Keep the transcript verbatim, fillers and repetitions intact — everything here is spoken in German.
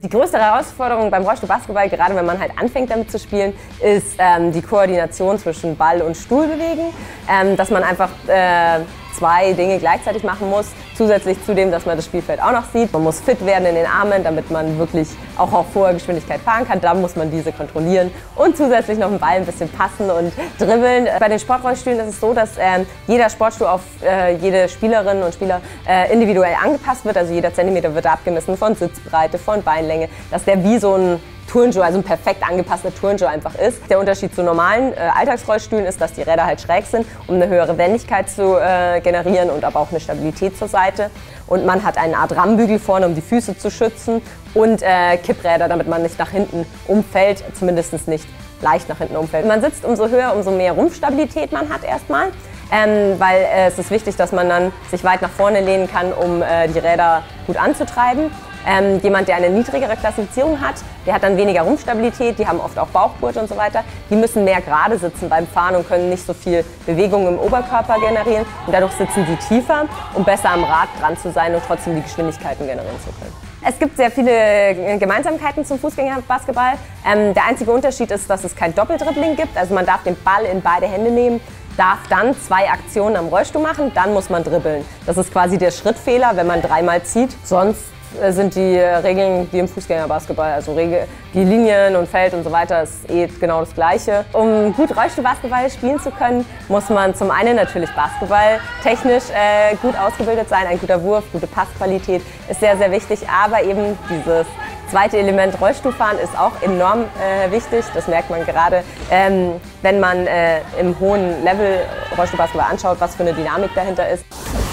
Die größte Herausforderung beim Rollstuhlbasketball, gerade wenn man halt anfängt damit zu spielen, ist ähm, die Koordination zwischen Ball und Stuhl bewegen. Ähm, dass man einfach äh, zwei Dinge gleichzeitig machen muss, zusätzlich zu dem, dass man das Spielfeld auch noch sieht. Man muss fit werden in den Armen, damit man wirklich auch auf hoher Geschwindigkeit fahren kann. Da muss man diese kontrollieren und zusätzlich noch den Ball ein bisschen passen und dribbeln. Bei den Sportrollstühlen ist es so, dass äh, jeder Sportstuhl auf äh, jede Spielerin und Spieler äh, individuell angepasst wird. Also jeder Zentimeter wird abgemessen von Sitzbreite, von Beinlänge, dass der wie so ein Turnschuh, also ein perfekt angepasster Turnschuh einfach ist. Der Unterschied zu normalen äh, Alltagsrollstühlen ist, dass die Räder halt schräg sind, um eine höhere Wendigkeit zu äh, generieren und aber auch eine Stabilität zur Seite. Und man hat eine Art Rammbügel vorne, um die Füße zu schützen und äh, Kippräder, damit man nicht nach hinten umfällt, zumindest nicht leicht nach hinten umfällt. Man sitzt umso höher, umso mehr Rumpfstabilität man hat erstmal. Ähm, weil äh, es ist wichtig, dass man dann sich weit nach vorne lehnen kann, um äh, die Räder gut anzutreiben. Ähm, jemand, der eine niedrigere Klassifizierung hat, der hat dann weniger Rumpfstabilität, die haben oft auch Bauchgurt und so weiter. Die müssen mehr gerade sitzen beim Fahren und können nicht so viel Bewegung im Oberkörper generieren. Und dadurch sitzen sie tiefer, um besser am Rad dran zu sein und trotzdem die Geschwindigkeiten generieren zu können. Es gibt sehr viele Gemeinsamkeiten zum Fußgängerbasketball. Ähm, der einzige Unterschied ist, dass es kein Doppeldribbling gibt. Also man darf den Ball in beide Hände nehmen, darf dann zwei Aktionen am Rollstuhl machen, dann muss man dribbeln. Das ist quasi der Schrittfehler, wenn man dreimal zieht. Sonst sind die Regeln wie im Fußgängerbasketball, also die Linien und Feld und so weiter, ist eh genau das Gleiche. Um gut Rollstuhlbasketball spielen zu können, muss man zum einen natürlich basketballtechnisch äh, gut ausgebildet sein. Ein guter Wurf, gute Passqualität ist sehr, sehr wichtig, aber eben dieses zweite Element Rollstuhlfahren ist auch enorm äh, wichtig. Das merkt man gerade, ähm, wenn man äh, im hohen Level Rollstuhlbasketball anschaut, was für eine Dynamik dahinter ist.